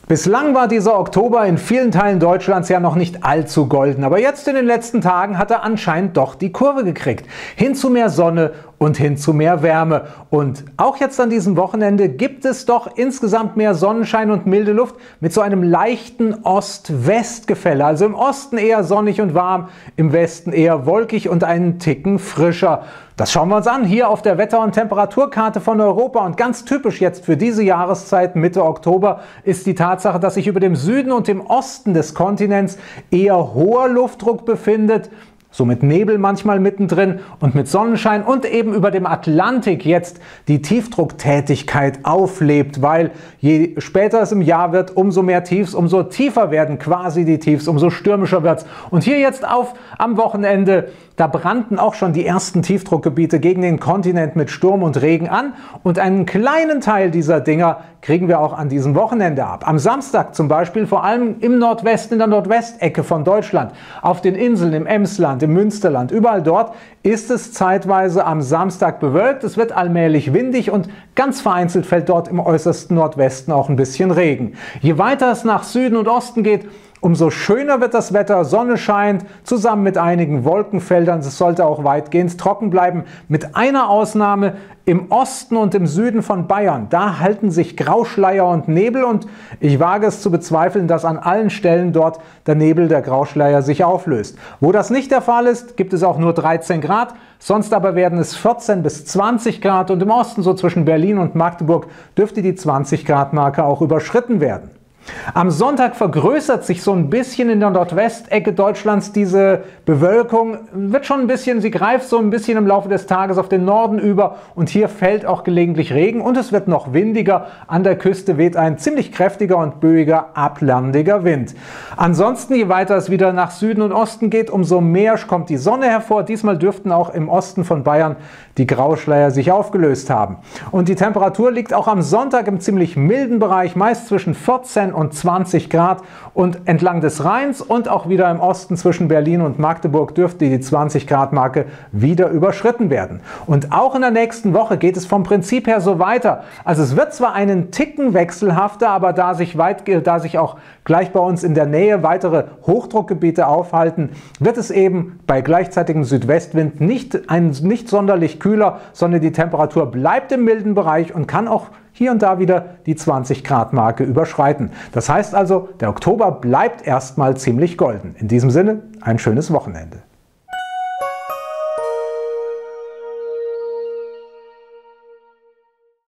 Bislang war dieser Oktober in vielen Teilen Deutschlands ja noch nicht allzu golden, aber jetzt in den letzten Tagen hat er anscheinend doch die Kurve gekriegt. Hin zu mehr Sonne und hin zu mehr Wärme. Und auch jetzt an diesem Wochenende gibt es doch insgesamt mehr Sonnenschein und milde Luft mit so einem leichten Ost-West-Gefälle. Also im Osten eher sonnig und warm, im Westen eher wolkig und einen Ticken frischer. Das schauen wir uns an, hier auf der Wetter- und Temperaturkarte von Europa. Und ganz typisch jetzt für diese Jahreszeit Mitte Oktober ist die Tatsache, dass sich über dem Süden und dem Osten des Kontinents eher hoher Luftdruck befindet, so mit Nebel manchmal mittendrin und mit Sonnenschein, und eben über dem Atlantik jetzt die Tiefdrucktätigkeit auflebt, weil je später es im Jahr wird, umso mehr Tiefs, umso tiefer werden quasi die Tiefs, umso stürmischer wird's. Und hier jetzt am Wochenende, da brannten auch schon die ersten Tiefdruckgebiete gegen den Kontinent mit Sturm und Regen an, und einen kleinen Teil dieser Dinger kriegen wir auch an diesem Wochenende ab. Am Samstag zum Beispiel vor allem im Nordwesten, in der Nordwestecke von Deutschland, auf den Inseln, im Emsland, im Münsterland, überall dort ist es zeitweise am Samstag bewölkt, es wird allmählich windig und ganz vereinzelt fällt dort im äußersten Nordwesten auch ein bisschen Regen. Je weiter es nach Süden und Osten geht, umso schöner wird das Wetter, Sonne scheint, zusammen mit einigen Wolkenfeldern. Es sollte auch weitgehend trocken bleiben, mit einer Ausnahme: im Osten und im Süden von Bayern. Da halten sich Grauschleier und Nebel, und ich wage es zu bezweifeln, dass an allen Stellen dort der Nebel, der Grauschleier, sich auflöst. Wo das nicht der Fall ist, gibt es auch nur 13 Grad, sonst aber werden es 14 bis 20 Grad, und im Osten, so zwischen Berlin und Magdeburg, dürfte die 20 Grad Marke auch überschritten werden. Am Sonntag vergrößert sich so ein bisschen in der Nordwestecke Deutschlands diese Bewölkung, wird schon ein bisschen, sie greift so ein bisschen im Laufe des Tages auf den Norden über, und hier fällt auch gelegentlich Regen und es wird noch windiger. An der Küste weht ein ziemlich kräftiger und böiger ablandiger Wind. Ansonsten, je weiter es wieder nach Süden und Osten geht, umso mehr kommt die Sonne hervor. Diesmal dürften auch im Osten von Bayern die Grauschleier sich aufgelöst haben. Und die Temperatur liegt auch am Sonntag im ziemlich milden Bereich, meist zwischen 14 und 20 Grad, und entlang des Rheins und auch wieder im Osten zwischen Berlin und Magdeburg dürfte die 20 Grad Marke wieder überschritten werden. Und auch in der nächsten Woche geht es vom Prinzip her so weiter. Also es wird zwar einen Ticken wechselhafter, aber da sich auch gleich bei uns in der Nähe weitere Hochdruckgebiete aufhalten, wird es eben bei gleichzeitigem Südwestwind nicht sonderlich kühler, sondern die Temperatur bleibt im milden Bereich und kann auch hier und da wieder die 20 Grad Marke überschreiten. Das heißt also, der Oktober bleibt erstmal ziemlich golden. In diesem Sinne, ein schönes Wochenende.